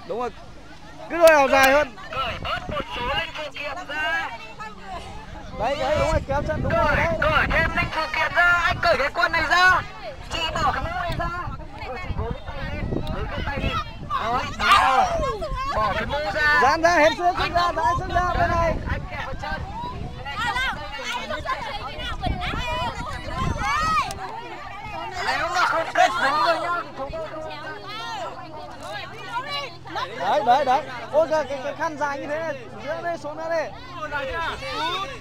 Đúng rồi. Cứ đôi áo dài hơn. Cởi bớt một số linh phụ kiện ra. Đấy đúng rồi, kéo chân đúng rồi đấy. Cởi thêm linh phụ kiện ra, anh cởi cái quần này ra. Chị bỏ cái mũ này ra. Chị gối cái tay lên, gối cái tay lên. Đấy, đúng rồi. Bỏ cái mũ ra. Dán ra, hết xương ra, dán xương ra bên này. Anh kẹp vào chân. Nếu mà không kết dính với nhau thì chúng tôi không. Đấy. Ôi cái khăn dài như thế này, giữa đây xuống đây.